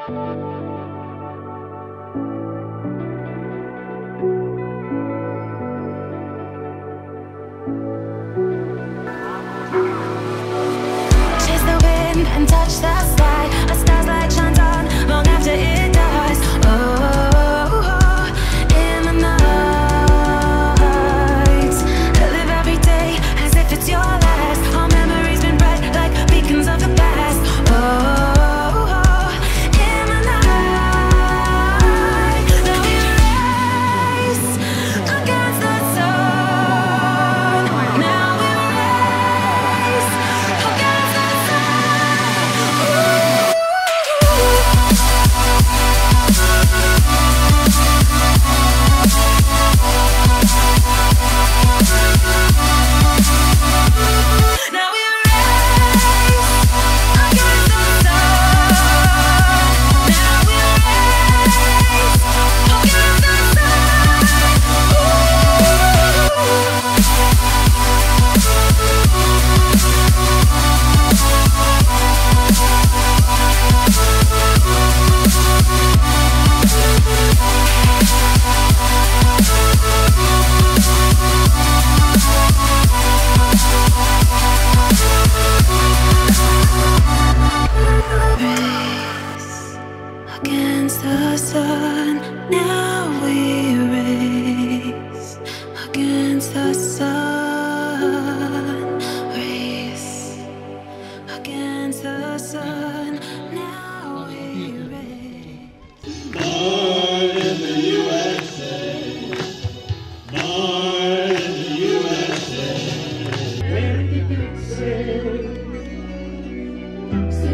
Chase the wind and touch the sky. A star's light shines on long after it dies. Oh, in the night, live every day as if it's your last. All memories been bright like beacons of the past. Oh, in the night, now we race against the sun. Now we race against the now we race against the sun. Now we race against the against the sun. Now we race against the sun. Race against the sun. Now we race. Born in the USA, born in the USA. Where did you say?